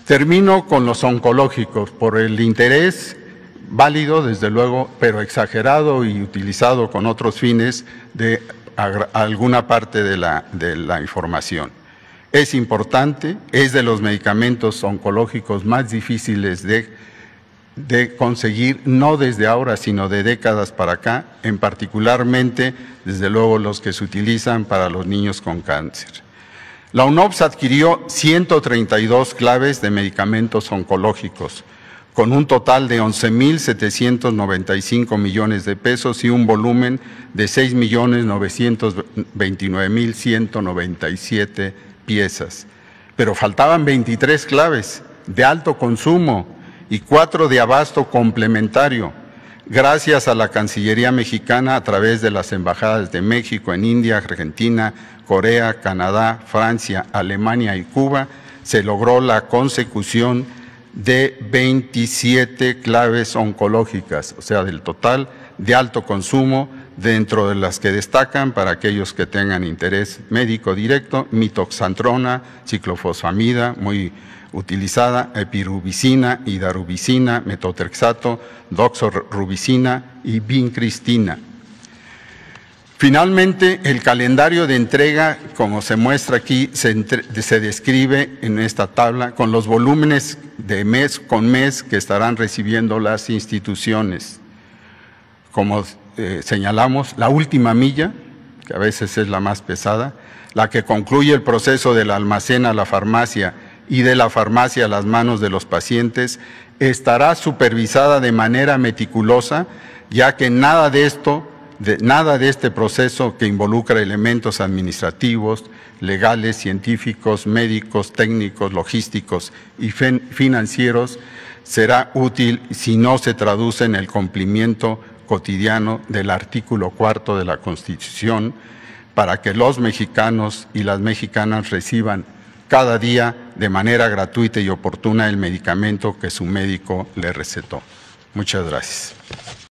Termino con los oncológicos, por el interés válido, desde luego, pero exagerado y utilizado con otros fines de alguna parte de la información. Es importante, es de los medicamentos oncológicos más difíciles de conseguir, no desde ahora, sino de décadas para acá, en particularmente, desde luego, los que se utilizan para los niños con cáncer. La UNOPS adquirió 132 claves de medicamentos oncológicos, con un total de 11.795 millones de pesos y un volumen de 6.929.197 piezas. Pero faltaban 23 claves de alto consumo y 4 de abasto complementario. Gracias a la Cancillería mexicana, a través de las embajadas de México, en India, Argentina, Corea, Canadá, Francia, Alemania y Cuba, se logró la consecución de 27 claves oncológicas, o sea, del total de alto consumo, dentro de las que destacan, para aquellos que tengan interés médico directo, mitoxantrona, ciclofosfamida, muy utilizada, epirubicina, hidarubicina, metotrexato, doxorubicina y vincristina. Finalmente, el calendario de entrega, como se muestra aquí, se describe en esta tabla con los volúmenes de mes con mes que estarán recibiendo las instituciones. Como señalamos, la última milla, que a veces es la más pesada, la que concluye el proceso del almacén a la farmacia y de la farmacia a las manos de los pacientes, estará supervisada de manera meticulosa, ya que nada de este proceso que involucra elementos administrativos, legales, científicos, médicos, técnicos, logísticos y financieros será útil si no se traduce en el cumplimiento cotidiano del artículo 4 de la Constitución, para que los mexicanos y las mexicanas reciban cada día de manera gratuita y oportuna el medicamento que su médico le recetó. Muchas gracias.